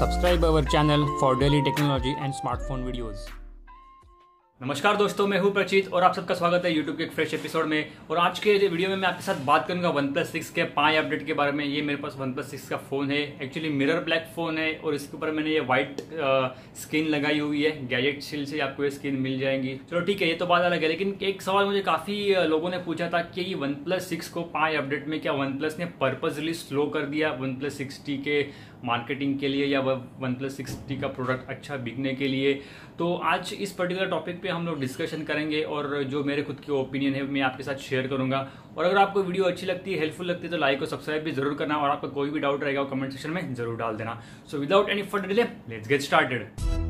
Subscribe our channel for daily technology and smartphone videos. नमस्कार दोस्तों, मैं हूं प्रचित और आप सबका स्वागत है यूट्यूब के एक फ्रेश एपिसोड में। और आज के वीडियो में मैं आपके साथ बात करूंगा OnePlus 6 के 5 अपडेट के बारे में। ये मेरे पास OnePlus 6 का फ़ोन है, एक्चुअली मिरर ब्लैक फ़ोन है और इसके ऊपर मैंने ये वाइट स्क्रीन लगाई हुई है। गैजेट शील से आपको ये स्क्रीन मिल जाएंगी। चलो ठीक है, ये तो बात अलग है, लेकिन एक सवाल मुझे काफ़ी लोगों ने पूछा था कि ये OnePlus 6 को 5 अपडेट में क्या OnePlus ने पर्पजली स्लो कर दिया OnePlus 6T के मार्केटिंग के लिए या OnePlus 6T का प्रोडक्ट अच्छा बिकने के लिए। तो आज इस पर्टिकुलर टॉपिक पे हम लोग डिस्कशन करेंगे और जो मेरे खुद के ओपिनियन है मैं आपके साथ शेयर करूंगा। और अगर आपको वीडियो अच्छी लगती है, हेल्पफुल लगती है, तो लाइक और सब्सक्राइब भी जरूर करना और आपका कोई भी डाउट रहेगा कमेंट सेक्शन में जरूर डाल देना। So without any further delay let's get started.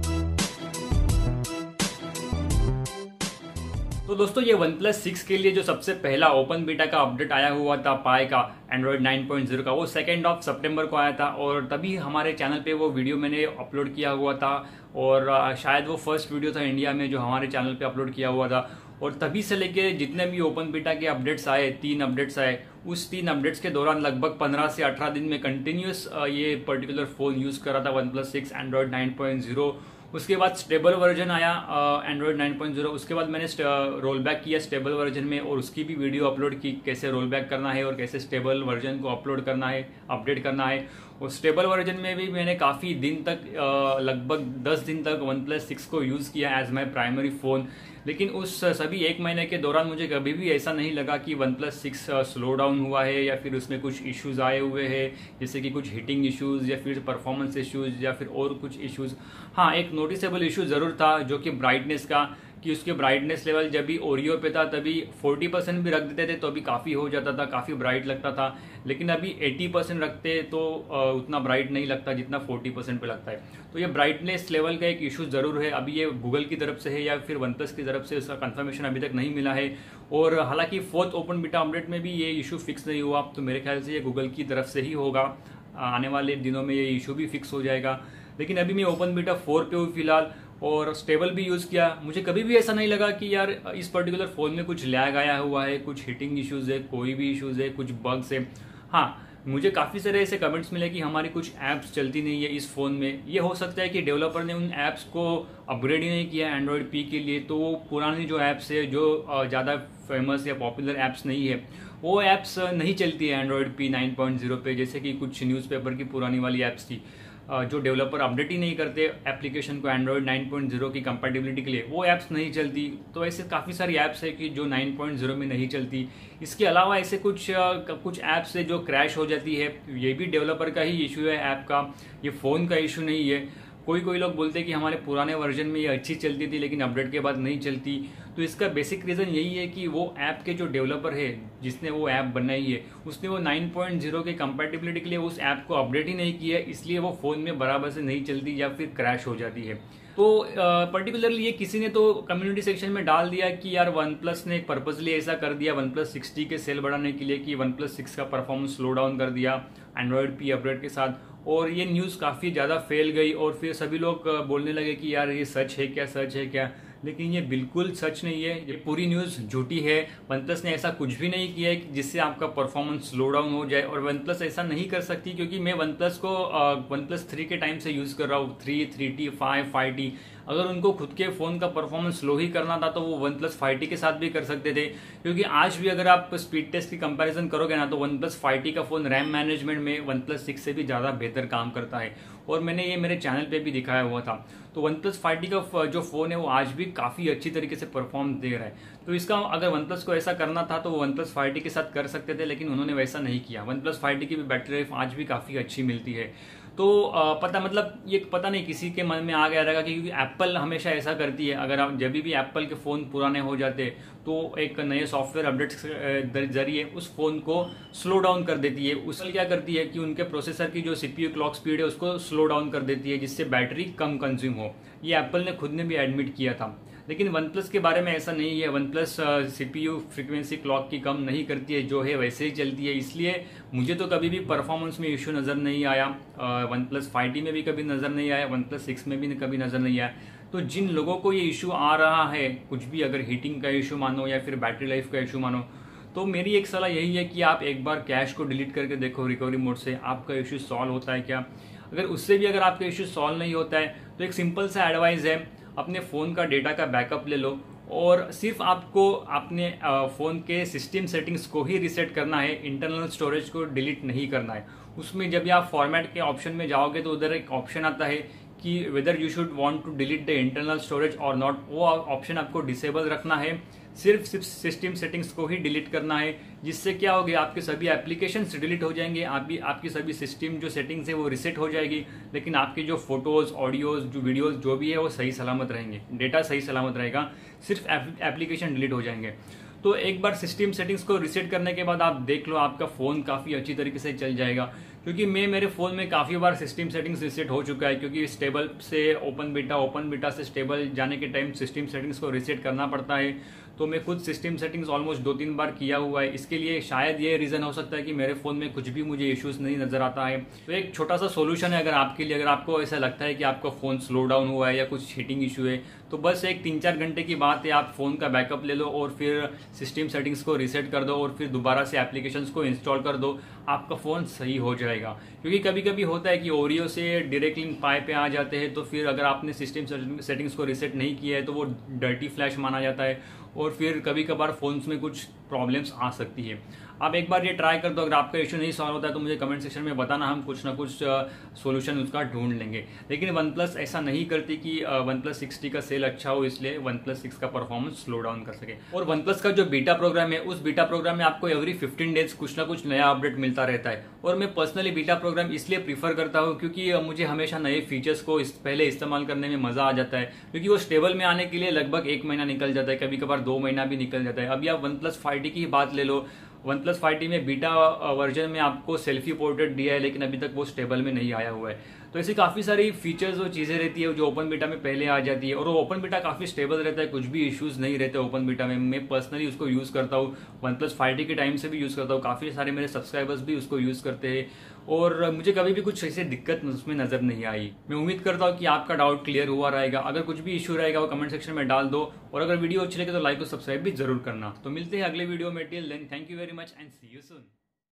तो दोस्तों, ये OnePlus 6 के लिए जो सबसे पहला ओपन बीटा का अपडेट आया हुआ था पाई का एंड्रॉयड 9.0 का, वो 2 सितंबर को आया था और तभी हमारे चैनल पे वो वीडियो मैंने अपलोड किया हुआ था। और शायद वो फर्स्ट वीडियो था इंडिया में जो हमारे चैनल पे अपलोड किया हुआ था। और तभी से लेके जितने भी ओपन बीटा के अपडेट्स आए, 3 अपडेट्स आए, उस 3 अपडेट्स के दौरान लगभग 15 से 18 दिन में कंटिन्यूस ये पर्टिकुलर फोन यूज कर रहा था OnePlus 6 एंड्रॉयड 9.0। उसके बाद स्टेबल वर्जन आया एंड्रॉयड 9.0। उसके बाद मैंने रोल बैक किया स्टेबल वर्जन में और उसकी भी वीडियो अपलोड की, कैसे रोल बैक करना है और कैसे स्टेबल वर्जन को अपलोड करना है, अपडेट करना है। और स्टेबल वर्जन में भी मैंने काफ़ी दिन तक लगभग 10 दिन तक OnePlus 6 को यूज़ किया एज माई प्राइमरी फ़ोन। लेकिन उस सभी 1 महीने के दौरान मुझे कभी भी ऐसा नहीं लगा कि OnePlus 6 स्लो डाउन हुआ है या फिर उसमें कुछ इश्यूज़ आए हुए हैं, जैसे कि कुछ हीटिंग इश्यूज़ या फिर परफॉर्मेंस इश्यूज़ या फिर और कुछ इश्यूज़। हाँ, एक नोटिसेबल इशू ज़रूर था जो कि ब्राइटनेस का, कि उसके ब्राइटनेस लेवल जब भी ओरियो पे था तभी 40% भी रख देते थे तो अभी काफ़ी हो जाता था, काफ़ी ब्राइट लगता था। लेकिन अभी 80% रखते तो उतना ब्राइट नहीं लगता जितना 40% पे लगता है। तो ये ब्राइटनेस लेवल का एक इशू ज़रूर है। अभी ये गूगल की तरफ से है या फिर OnePlus की तरफ से इसका कंफर्मेशन अभी तक नहीं मिला है। और हालांकि 4th ओपन बीटा अपडेट में भी ये इशू फिक्स नहीं हुआ, तो मेरे ख्याल से ये गूगल की तरफ से ही होगा। आने वाले दिनों में ये इशू भी फिक्स हो जाएगा। लेकिन अभी मैं ओपन बीटा 4 पे हूँ फिलहाल और स्टेबल भी यूज़ किया। मुझे कभी भी ऐसा नहीं लगा कि यार इस पर्टिकुलर फ़ोन में कुछ लैग आया हुआ है, कुछ हीटिंग इश्यूज़ है, कोई भी इश्यूज़ है, कुछ बग्स है। हाँ, मुझे काफ़ी सारे ऐसे कमेंट्स मिले कि हमारी कुछ ऐप्स चलती नहीं है इस फ़ोन में। ये हो सकता है कि डेवलपर ने उन ऐप्स को अपग्रेड ही नहीं किया एंड्रॉयड पी के लिए, तो वो पुरानी जो ऐप्स है जो ज़्यादा फेमस या पॉपुलर ऐप्स नहीं है, वो ऐप्स नहीं चलती है एंड्रॉयड पी 9.0 पे। जैसे कि कुछ न्यूज़पेपर की पुरानी वाली ऐप्स थी जो डेवलपर अपडेट ही नहीं करते एप्लीकेशन को एंड्रॉयड 9.0 की कंपैटिबिलिटी के लिए, वो ऐप्स नहीं चलती। तो ऐसे काफ़ी सारी ऐप्स है कि जो 9.0 में नहीं चलती। इसके अलावा ऐसे कुछ ऐप्स है जो क्रैश हो जाती है, ये भी डेवलपर का ही इशू है ऐप का, ये फ़ोन का इशू नहीं है। कोई लोग बोलते हैं कि हमारे पुराने वर्जन में ये अच्छी चलती थी लेकिन अपडेट के बाद नहीं चलती। तो इसका बेसिक रीज़न यही है कि वो ऐप के जो डेवलपर है जिसने वो ऐप बनाई है, उसने वो 9.0 के कंपैटिबिलिटी के लिए उस ऐप को अपडेट ही नहीं किया है, इसलिए वो फ़ोन में बराबर से नहीं चलती या फिर क्रैश हो जाती है। तो पर्टिकुलरली ये किसी ने तो कम्युनिटी सेक्शन में डाल दिया कि यार OnePlus ने पर्पजली ऐसा कर दिया OnePlus 6T के सेल बढ़ाने के लिए कि OnePlus 6 का परफॉर्मेंस स्लो डाउन कर दिया एंड्रॉयड पी अपडेट के साथ। और ये न्यूज़ काफ़ी ज़्यादा फैल गई और फिर सभी लोग बोलने लगे कि यार ये सच है क्या, सच है क्या। लेकिन ये बिल्कुल सच नहीं है, ये पूरी न्यूज़ झूठी है। OnePlus ने ऐसा कुछ भी नहीं किया है जिससे आपका परफॉर्मेंस स्लो डाउन हो जाए, और OnePlus ऐसा नहीं कर सकती क्योंकि मैं OnePlus को OnePlus 3 के टाइम से यूज़ कर रहा हूँ, 3, 3T, 5, 5T। अगर उनको खुद के फ़ोन का परफॉर्मेंस स्लो ही करना था तो वो OnePlus 5T के साथ भी कर सकते थे। क्योंकि आज भी अगर आप स्पीड टेस्ट की कंपैरिजन करोगे ना तो OnePlus 5T का फ़ोन रैम मैनेजमेंट में OnePlus 6 से भी ज़्यादा बेहतर काम करता है, और मैंने ये मेरे चैनल पे भी दिखाया हुआ था। तो OnePlus 5T का जो फ़ोन है वो आज भी काफ़ी अच्छी तरीके से परफॉर्म दे रहा है। तो इसका अगर OnePlus को ऐसा करना था तो वो OnePlus 5T के साथ कर सकते थे, लेकिन उन्होंने वैसा नहीं किया। OnePlus 5T की भी बैटरी लाइफ आज भी काफ़ी अच्छी मिलती है। तो ये पता नहीं किसी के मन में आ गया रहेगा क्योंकि एप्पल हमेशा ऐसा करती है। अगर आप जब भी एप्पल के फ़ोन पुराने हो जाते तो एक नए सॉफ्टवेयर अपडेट्स के जरिए उस फ़ोन को स्लो डाउन कर देती है। उसमें क्या करती है कि उनके प्रोसेसर की जो CPU क्लॉक स्पीड है उसको स्लो डाउन कर देती है जिससे बैटरी कम कंज्यूम हो। ये एप्पल ने खुद ने भी एडमिट किया था। लेकिन OnePlus के बारे में ऐसा नहीं है। OnePlus CPU फ्रीक्वेंसी क्लॉक की कम नहीं करती है, जो है वैसे ही चलती है। इसलिए मुझे तो कभी भी परफॉर्मेंस में इशू नज़र नहीं आया। OnePlus 5T में भी कभी नज़र नहीं आया, OnePlus 6 में भी कभी नज़र नहीं आया। तो जिन लोगों को ये इशू आ रहा है, कुछ भी अगर हीटिंग का इशू मानो या फिर बैटरी लाइफ का इशू मानो, तो मेरी एक सलाह यही है कि आप एक बार कैश को डिलीट करके देखो रिकवरी मोड से, आपका इशू सॉल्व होता है क्या। अगर उससे भी अगर आपका इश्यू सॉल्व नहीं होता है तो एक सिंपल सा एडवाइस है, अपने फ़ोन का डेटा का बैकअप ले लो और सिर्फ आपको अपने फ़ोन के सिस्टम सेटिंग्स को ही रीसेट करना है, इंटरनल स्टोरेज को डिलीट नहीं करना है। उसमें जब भी आप फॉर्मेट के ऑप्शन में जाओगे तो उधर एक ऑप्शन आता है कि whether you should want to delete the internal storage और नॉट, वो ऑप्शन आपको डिसेबल रखना है, सिर्फ सिस्टम सेटिंग्स को ही डिलीट करना है। जिससे क्या होगा, आपके सभी एप्लीकेशंस डिलीट हो जाएंगे, आपकी सभी सिस्टम जो सेटिंग्स है वो रिसेट हो जाएगी, लेकिन आपके जो फोटोज, ऑडियोज, जो वीडियोज जो भी है वो सही सलामत रहेंगे, डेटा सही सलामत रहेगा, सिर्फ एप्लीकेशन डिलीट हो जाएंगे। तो एक बार सिस्टम सेटिंग्स को रिसेट करने के बाद आप देख लो, आपका फ़ोन काफ़ी अच्छी तरीके से चल जाएगा। क्योंकि मेरे फ़ोन में काफ़ी बार सिस्टम सेटिंग्स रिसेट हो चुका है, क्योंकि स्टेबल से ओपन बीटा से स्टेबल जाने के टाइम सिस्टम सेटिंग्स को रिसेट करना पड़ता है। तो मैं खुद सिस्टम सेटिंग्स ऑलमोस्ट 2-3 बार किया हुआ है। इसके लिए शायद ये रीज़न हो सकता है कि मेरे फ़ोन में कुछ भी मुझे इश्यूज़ नहीं नज़र आता है। तो एक छोटा सा सोल्यूशन है अगर आपके लिए, अगर आपको ऐसा लगता है कि आपका फ़ोन स्लो डाउन हुआ है या कुछ हीटिंग इशू है, तो बस एक 3-4 घंटे की बात है, आप फ़ोन का बैकअप ले लो और फिर सिस्टम सेटिंग्स को रीसेट कर दो और फिर दोबारा से एप्लीकेशंस को इंस्टॉल कर दो, आपका फ़ोन सही हो जाएगा। क्योंकि कभी कभी होता है कि ओरियो से डायरेक्टली पाई पे आ जाते हैं, तो फिर अगर आपने सिस्टम सेटिंग्स को रीसेट नहीं किया है तो वो डर्टी फ्लैश माना जाता है और फिर कभी कभार फ़ोन्स में कुछ प्रॉब्लम्स आ सकती है। आप एक बार ये ट्राई कर दो, अगर आपका इशू नहीं सॉल्व होता है तो मुझे कमेंट सेक्शन में बताना, हम कुछ ना कुछ सॉल्यूशन उसका ढूंढ लेंगे। लेकिन OnePlus ऐसा नहीं करती कि OnePlus 6T का सेल अच्छा हो इसलिए OnePlus 6 का परफॉर्मेंस स्लो डाउन कर सके। और OnePlus का जो बीटा प्रोग्राम है, उस बीटा प्रोग्राम में आपको एवरी 15 डेज कुछ ना कुछ नया अपडेट मिलता रहता है। और मैं पर्सनली बीटा प्रोग्राम इसलिए प्रीफर करता हूँ क्योंकि मुझे हमेशा नए फीचर्स को पहले इस्तेमाल करने में मजा आ जाता है, क्योंकि वो स्टेबल में आने के लिए लगभग 1 महीना निकल जाता है, कभी कभार 2 महीना भी निकल जाता है। अभी आप OnePlus 5T की बात ले लो, OnePlus 5T में बीटा वर्जन में आपको सेल्फी पोर्ट्रेट दिया है, लेकिन अभी तक वो स्टेबल में नहीं आया हुआ है। तो ऐसी काफ़ी सारी फीचर्स और चीज़ें रहती है जो ओपन बीटा में पहले आ जाती है, और वो ओपन बीटा काफ़ी स्टेबल रहता है, कुछ भी इश्यूज नहीं रहते ओपन बीटा में। मैं पर्सनली उसको यूज़ करता हूँ, OnePlus 5T के टाइम से भी यूज़ करता हूँ, काफ़ी सारे मेरे सब्सक्राइबर्स भी उसको यूज़ करते हैं और मुझे कभी भी कुछ ऐसी दिक्कत उसमें नज़र नहीं आई। मैं उम्मीद करता हूँ कि आपका डाउट क्लियर हुआ रहेगा। अगर कुछ भी इशू रहेगा वो कमेंट सेक्शन में डाल दो, और अगर वीडियो अच्छी लगे तो लाइक और सब्सक्राइब भी जरूर करना। तो मिलते हैं अगले वीडियो में, till then thank you very much and see you soon.